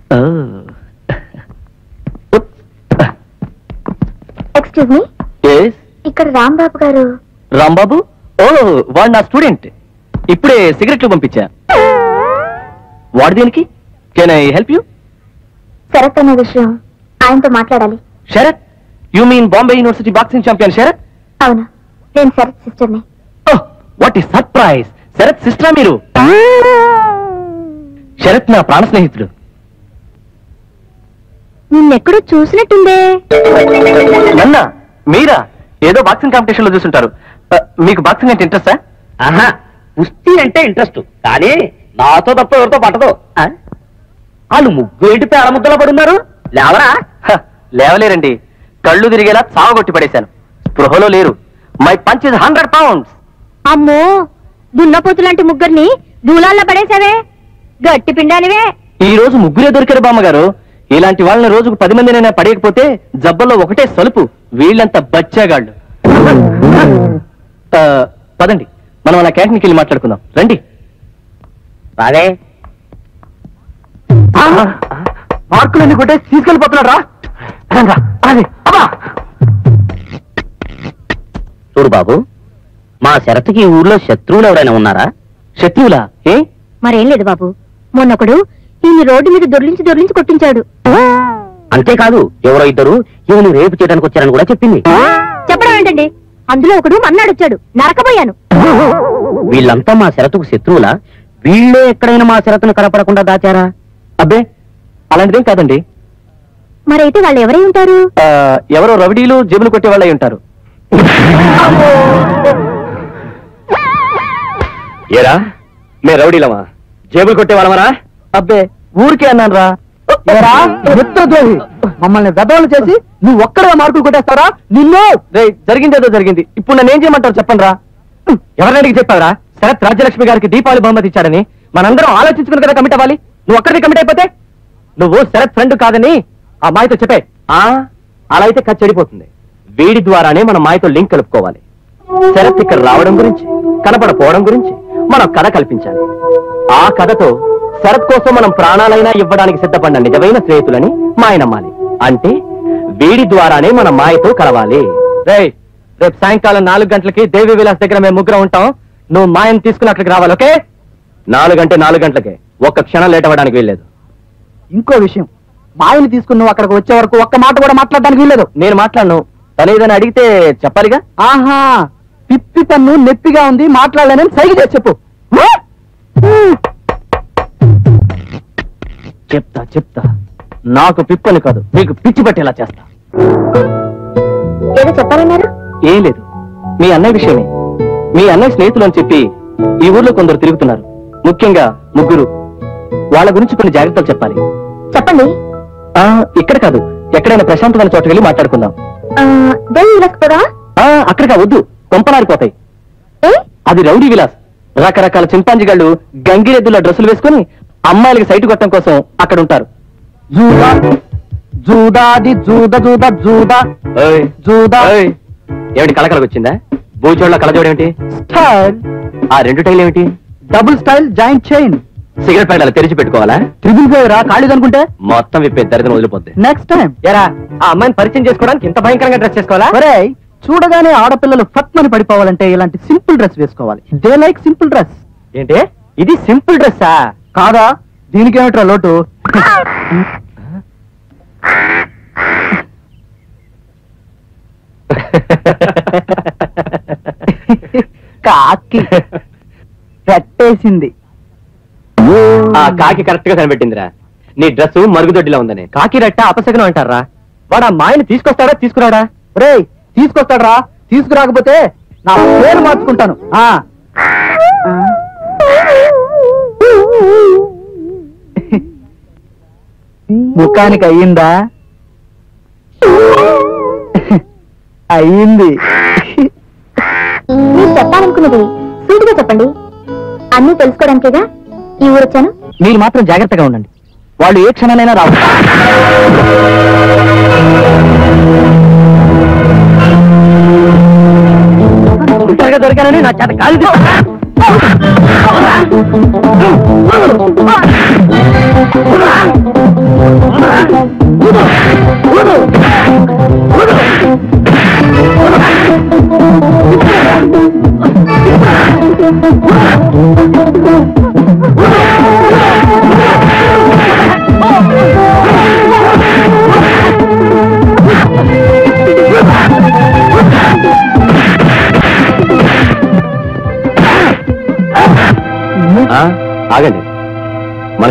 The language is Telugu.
ఎక్స్క్యూజ్ మీ, ఇక్కడ రాంబాబు గారు. రాంబాబు? ఓ, వాడు నా స్టూడెంట్. ఇప్పుడే సిగరెట్లు పంపించా. వాడు దేనికి? Can I help you? Sarath అనే విషయం ఆయనతో మాట్లాడాలి. Sarath? You mean Bombay university boxing champion Sarath? అవును, నేను శరత్ సిస్టర్ని. Oh, what is surprise! Sarath సిస్టరా మీరు? శరత్ నా ప్రాణ స్నేహితుడు. నిన్నెక్కడో చూసినట్టుందే. నన్నా? మీరా? ఏదో బాక్సింగ్ కాంపిటీషన్ లో చూస్తుంటారు. మీకు బాక్సింగ్ అంటే ఇంట్రెస్టా? ఆహా, కుస్తీ అంటే ఇంట్రెస్ట్, కానీ నాతో తప్ప ఎవరితో పట్టదు. వాళ్ళు ముగ్గురు ఏంటి పేడ ముద్దలో పడున్నారు? లేవరా? లేవలేరండి, కళ్ళు తిరిగేలా చావగొట్టి పడేశాను. స్పృహలో లేరు. My punch is 100 pounds. అమ్మో, దున్నపోతు లాంటి ముగ్గురిని దూలాల్లో పడేసావే, గట్టి పిండానివే. ఈ రోజు ముగ్గురే దొరికారు బామ్మగారు. ఇలాంటి వాళ్ళని రోజుకు 10 మందినైనా పడేయకపోతే జబ్బల్లో ఒకటే సలుపు. వీళ్ళంతా బచ్చాగాళ్ళు. పదండి, మనం అలా క్యాంటీన్కి వెళ్ళి మాట్లాడుకుందాం. రండి. అదే మార్కులన్నీ కొట్టే తీసుకెళ్ళిపోతున్నాడు రా. చూడు బాబు, మా శరత్కి ఈ ఊర్లో శత్రువులు ఎవరైనా ఉన్నారా? శత్రువులా? ఏ? మరేం లేదు బాబు, మొన్నొకడు ఈయన రోడ్డు మీద దొర్లించి కొట్టించాడు. అంతేకాదు, ఎవరో ఇద్దరు ఈయన రేపు చేయడానికి వచ్చారని కూడా చెప్పింది. చెప్పడం ఏంటండి, అందులో ఒకడు మన్నాడొచ్చాడు, నరకబోయాను. వీళ్ళంతా మా శరత్కు శత్రువులా? వీళ్ళే ఎక్కడైనా మా శరత్ను కనపడకుండా దాచారా? అబ్బే, అలాంటిదేం కాదండి. మరైతే వాళ్ళు ఎవరై ఉంటారు? ఎవరో రవిడీలు జేబులు కొట్టే వాళ్ళై ఉంటారు. ఏరా, మే రౌడీలమా? జేబులు కొట్టే వాళ్ళమరా? అబ్బే, ఊరికే అన్నాను రా. మిత్రద్రోహి, మమ్మల్ని వెదవలు చేసి నువ్వు ఒక్కడే మార్కులు కొట్టేస్తారా? నిన్ను జరిగిందేదో జరిగింది. ఇప్పుడు నన్ను ఏం చేయమంటారు చెప్పండి రా. ఎవరిని అడిగి చెప్పావరా శరత్ రాజ్యలక్ష్మి గారికి దీపావళి బహుమతి ఇచ్చాడని? మనందరం ఆలోచించుకుని కదా కమిట్ అవ్వాలి. నువ్వు ఒక్కడికి కమిట్ అయిపోతే నువ్వు శరత్ ఫ్రెండ్ కాదని ఆ మాయతో చెప్పే. అలా అయితే ఖర్చు చెడిపోతుంది. వీడి ద్వారానే మన మాయతో లింక్ కలుపుకోవాలి. శరత్ ఇక్కడ రావడం గురించి, కనపడపోవడం గురించి మనం కథ కల్పించాలి. ఆ కథతో శరత్ కోసం మనం ప్రాణాలైనా ఇవ్వడానికి సిద్ధపడిన నిజమైన స్నేహితులని మాయ నమ్మాలి. అంటే వీడి ద్వారానే మన మాయతో కలవాలి. రేపు సాయంకాలం 4 గంటలకి దేవి విలాస్ దగ్గర మేము ముగ్గురం ఉంటాం. నువ్వు మాయను తీసుకుని అక్కడికి రావాలి. ఓకే? 4 గంటలకే. ఒక్క క్షణం లేట్ అవ్వడానికి వీల్లేదు. ఇంకో విషయం, మాయని తీసుకుని నువ్వు అక్కడికి వచ్చే వరకు ఒక్క మాట కూడా మాట్లాడడానికి వీల్లేదు. నేను మాట్లాడను. తను ఏదైనా అడిగితే చెప్పాలిగా. ఆహా, పిప్పి పన్ను నొప్పిగా ఉంది, మాట్లాడలేనని సైగ చేసి చెప్పు. చెప్తా. నాకు పిప్పని కాదు, మీకు పిచ్చి పట్టేలా చేస్తా. ఏదో చెప్పాలన్నారు? ఏం లేదు, మీ అన్నయ్య విషయమే. మీ అన్నయ్య స్నేహితులు అని చెప్పి ఈ ఊర్లో కొందరు తిరుగుతున్నారు, ముఖ్యంగా ముగ్గురు. వాళ్ళ గురించి కొన్ని జాగ్రత్తలు చెప్పాలి. చెప్పండి. ఇక్కడ కాదు, ఎక్కడైనా ప్రశాంతమైన చోట వెళ్ళి మాట్లాడుకుందాం. అక్కడికా వద్దు, కొంపలారిపోతాయి. అది రౌడీ విలాస్. రకరకాల చింపాంజిగాళ్ళు గంగిరెద్దుల డ్రెస్సులు వేసుకుని అమ్మాయిలకి సైటు కొట్టడం కోసం అక్కడ ఉంటారు. ఏమిటి కళకళకొచ్చిందా? బూచోళ్ళ కళజోడేమిటి? ఆ 2 టైల్ ఏమిటి? Double style joint chain. Cigarette ప్యాకెట్లు తెరిచి పెట్టుకోవాలా? ట్రిపుల్ ఫైవ్ రా, ఖాళీదనుకుంటే మొత్తం విప్పే దరిద్రం వదిలిపోద్ది. నెక్స్ట్ టైం ఎరా, ఆ అమ్మాయిని పరిచయం చేసుకోవడానికి ఇంత భయంకరంగా డ్రెస్ చేసుకోవాలా? చూడగానే ఆడపిల్లలు ఫట్మని పడిపోవాలంటే ఇలాంటి సింపుల్ డ్రెస్ వేసుకోవాలి. They like simple dress. ఏంటి ఇది సింపుల్ డ్రెస్సా? కాదా, దీనికేమిట్రా లోటు? కాకి పెట్టేసింది. ఆ కాకి కరెక్ట్ గా కనిపెట్టిందిరా. నీ డ్రెస్ మరుగుదొడ్డిలా ఉందని. కాకి రెట్ట అపశకనం అంటారా? వాడు ఆ మాయని తీసుకొస్తాడా తీసుకురాడా? రేయ్, తీసుకొస్తాడరా. తీసుకురాకపోతే నా పేరు మార్చుకుంటాను. ముఖానికి అయ్యిందా? అయ్యింది. మీరు చెప్పాలనుకున్నది సూటిగా చెప్పండి. అన్నీ తెలుసుకోవడానికేగా ఈ ఊరు వచ్చాను. మీరు మాత్రం జాగ్రత్తగా ఉండండి, వాళ్ళు ఏ క్షణాలైనా రావచ్చు. దొరికానని నా చేత కాదు. ఆగండి